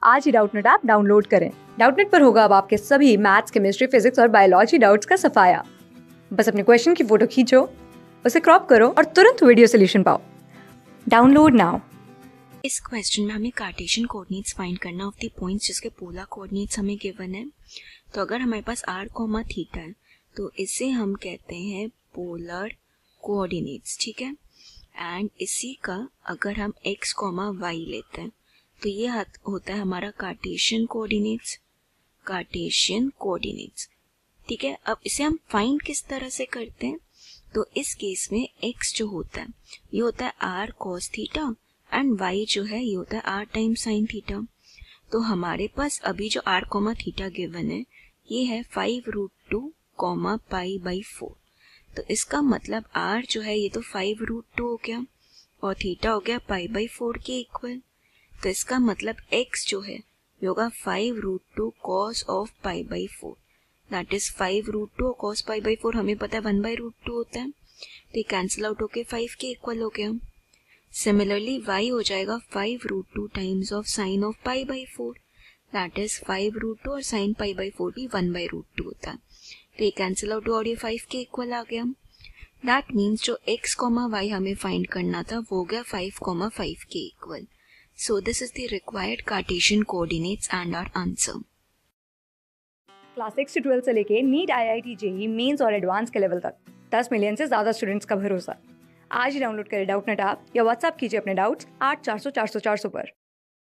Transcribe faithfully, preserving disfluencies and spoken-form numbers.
आज ही Doubtnut app download करें। डाउटनेट पर होगा अब आपके सभी मैथ्स, केमिस्ट्री, फिजिक्स और बायोलॉजी डाउट्स का सफाया। बस अपने क्वेश्चन की फोटो खींचो, उसे क्रॉप करो और तुरंत वीडियो सोल्यूशन पाओ। Download now. इस क्वेश्चन में हमें कार्टेशियन कोऑर्डिनेट्स फाइंड करना ऑफ द पॉइंट्स जिसके पोलर कोऑर्डिनेट्स हमें गिवन है। तो अगर हमारे पास आर कॉमा थीटा है तो इसे हम कहते हैं पोलर कोऑर्डिनेट्स, ठीक है। एंड इसी का अगर हम एक्स कॉमा वाई लेते हैं तो ये होता है हमारा कार्टेशियन कोऑर्डिनेट्स कार्टेशियन कोऑर्डिनेट्स ठीक है। अब इसे हम फाइंड किस तरह से करते हैं, तो इस केस में x जो होता है ये होता है r cos theta and y जो है ये होता है आर टाइम साइन थीटा। तो हमारे पास अभी जो आर कॉमा थीटा गिवन है ये है five root two comma pi by four. तो इसका मतलब r जो है ये तो फाइव रूट टू हो गया और थीटा हो गया पाई बाई फोर के इक्वल। तो इसका मतलब x जो है ये होगा five root two cos of pi by four, that is five root two cos pi by four हमें पता है वन बाई रूट टू होता है, तो ये कैंसिल आउट होके फाइव के इक्वल हो गया। सिमिलरली y हो जाएगा five root two times of sine of pi by four, that is five root two और साइन पाई बाई फोर भी वन बाई रूट टू होता है, तो ये कैंसिल आउट हुआ और ये फाइव के इक्वल आ गया। दैट मीन्स जो x कॉमा वाई हमें फाइंड करना था वो हो गया फाइव कॉमा फाइव के equal. So this is the required Cartesian coordinates and our answer. Class six से ट्वेल्थ से लेके NEET, I I T, JEE mains और एडवांस के लेवल तक दस मिलियन से ज्यादा स्टूडेंट्स का भरोसा। आज ही डाउनलोड करें डाउटनेट ऐप या व्हाट्सएप कीजिए अपने डाउट्स आठ चार सौ चार सौ चार सौ पर।